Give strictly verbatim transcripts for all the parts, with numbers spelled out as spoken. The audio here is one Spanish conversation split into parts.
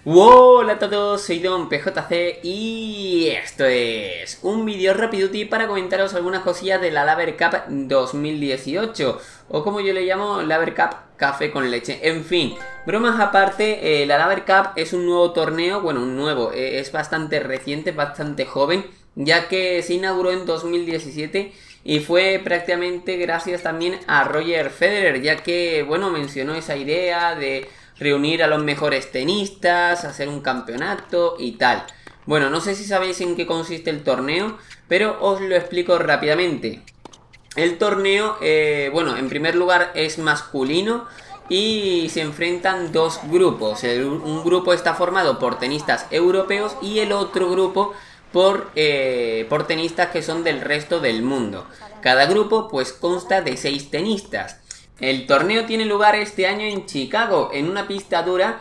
Hola a todos, soy Don P J C y esto es un vídeo rapiduti para comentaros algunas cosillas de la Laver Cup dos mil dieciocho, o como yo le llamo, Laver Cup café con leche. En fin, bromas aparte, eh, la Laver Cup es un nuevo torneo, bueno, un nuevo, eh, es bastante reciente, bastante joven, ya que se inauguró en dos mil diecisiete y fue prácticamente gracias también a Roger Federer, ya que, bueno, mencionó esa idea de reunir a los mejores tenistas, hacer un campeonato y tal. Bueno, no sé si sabéis en qué consiste el torneo, pero os lo explico rápidamente. El torneo, eh, bueno, en primer lugar es masculino y se enfrentan dos grupos. El, un grupo está formado por tenistas europeos y el otro grupo por, eh, por tenistas que son del resto del mundo. Cada grupo pues consta de seis tenistas. El torneo tiene lugar este año en Chicago, en una pista dura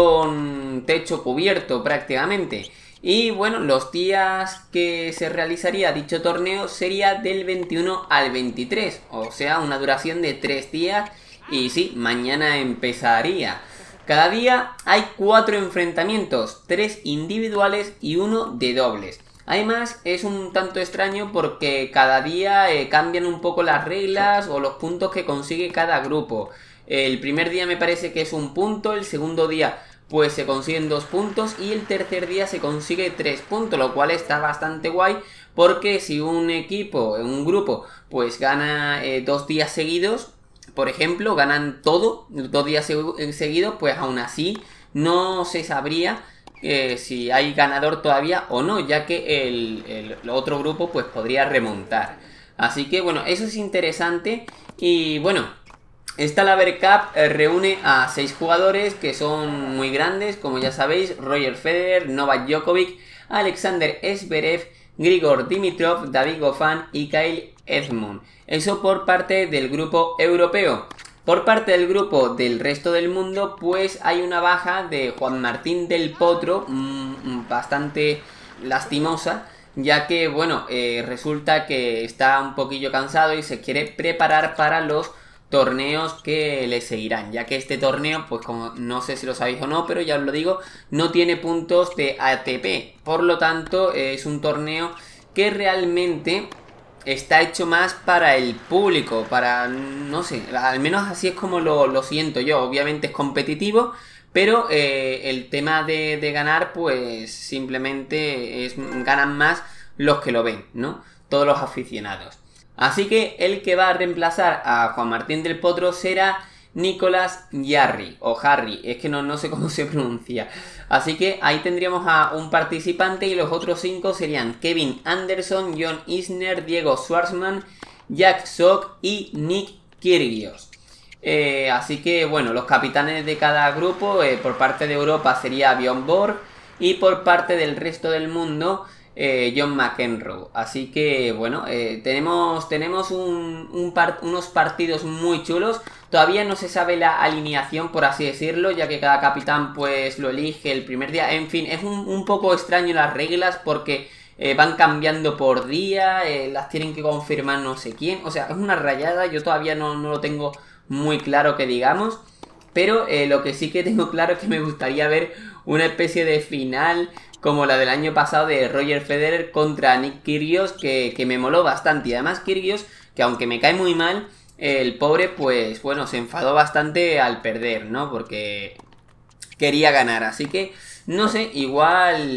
con techo cubierto prácticamente. Y bueno, los días que se realizaría dicho torneo sería del veintiuno al veintitrés, o sea, una duración de tres días. Y sí, mañana empezaría. Cada día hay cuatro enfrentamientos, tres individuales y uno de dobles. Además, es un tanto extraño porque cada día eh, cambian un poco las reglas o los puntos que consigue cada grupo. El primer día me parece que es un punto, el segundo día pues se consiguen dos puntos y el tercer día se consigue tres puntos, lo cual está bastante guay porque si un equipo, un grupo, pues gana eh, dos días seguidos, por ejemplo, ganan todo, dos días seguidos, pues aún así no se sabría Eh, si hay ganador todavía o no, ya que el, el otro grupo pues podría remontar. Así que bueno, eso es interesante. Y bueno, esta Laver Cup eh, reúne a seis jugadores que son muy grandes, como ya sabéis: Roger Federer, Novak Djokovic, Alexander Zverev, Grigor Dimitrov, David Goffin y Kyle Edmund. Eso por parte del grupo europeo. Por parte del grupo del resto del mundo, pues hay una baja de Juan Martín del Potro, mmm, bastante lastimosa, ya que, bueno, eh, resulta que está un poquillo cansado y se quiere preparar para los torneos que le seguirán, ya que este torneo, pues como no sé si lo sabéis o no, pero ya os lo digo, no tiene puntos de A T P, por lo tanto eh, es un torneo que realmente está hecho más para el público, para, no sé, al menos así es como lo, lo siento yo. Obviamente es competitivo, pero eh, el tema de, de ganar, pues simplemente es, ganan más los que lo ven, ¿no? Todos los aficionados. Así que el que va a reemplazar a Juan Martín del Potro será Nicolás Jarry, o Harry, es que no, no sé cómo se pronuncia. Así que ahí tendríamos a un participante y los otros cinco serían Kevin Anderson, John Isner, Diego Schwartzman, Jack Sock y Nick Kyrgios. Eh, así que bueno, los capitanes de cada grupo, eh, por parte de Europa sería Bjorn Borg y por parte del resto del mundo Eh, John McEnroe. Así que bueno, eh, tenemos, tenemos un, un par, unos partidos muy chulos. Todavía no se sabe la alineación, por así decirlo, ya que cada capitán pues lo elige el primer día. En fin, es un, un poco extraño las reglas porque eh, van cambiando por día, eh, las tienen que confirmar no sé quién. O sea, es una rayada, yo todavía no, no lo tengo muy claro que digamos. Pero eh, lo que sí que tengo claro es que me gustaría ver una especie de final como la del año pasado de Roger Federer contra Nick Kyrgios, que, que me moló bastante. Y además Kyrgios, que aunque me cae muy mal, el pobre pues bueno, se enfadó bastante al perder, ¿no? Porque quería ganar, así que no sé, igual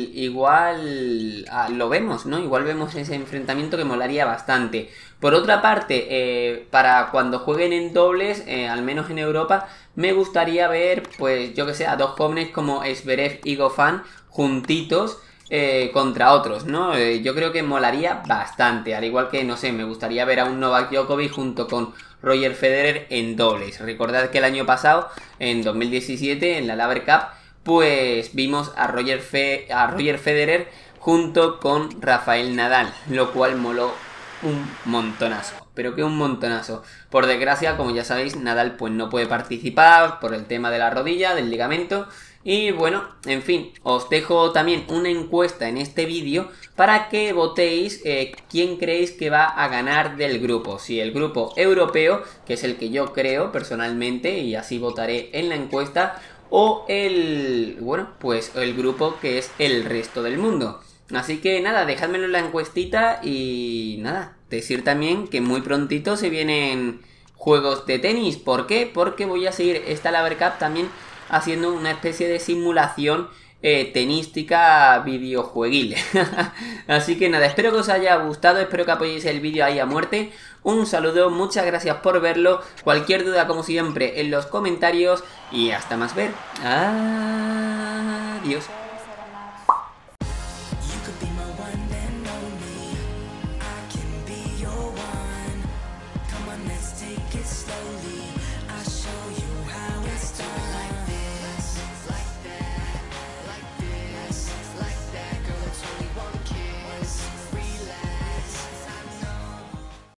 igual ah, lo vemos, ¿no? Igual vemos ese enfrentamiento que molaría bastante. Por otra parte, eh, para cuando jueguen en dobles, eh, al menos en Europa, me gustaría ver, pues yo que sé, a dos jóvenes como Zverev y Goffin juntitos eh, contra otros, ¿no? Eh, yo creo que molaría bastante, al igual que, no sé, me gustaría ver a un Novak Djokovic junto con Roger Federer en dobles. Recordad que el año pasado, en dos mil diecisiete, en la Laver Cup, pues vimos a Roger, Fe a Roger Federer junto con Rafael Nadal, lo cual moló un montonazo, pero que un montonazo. Por desgracia, como ya sabéis, Nadal pues no puede participar por el tema de la rodilla, del ligamento. Y bueno, en fin, os dejo también una encuesta en este vídeo para que votéis eh, quién creéis que va a ganar del grupo. Si el grupo europeo, que es el que yo creo personalmente, y así votaré en la encuesta, o el, bueno, pues el grupo que es el resto del mundo. Así que nada, dejádmelo en la encuestita y nada, decir también que muy prontito se vienen juegos de tenis. ¿Por qué? Porque voy a seguir esta Laver Cup también haciendo una especie de simulación eh, tenística videojueguil. Así que nada, espero que os haya gustado, espero que apoyéis el vídeo ahí a muerte. Un saludo, muchas gracias por verlo. Cualquier duda, como siempre, en los comentarios. Y hasta más ver. Adiós. Take it slowly.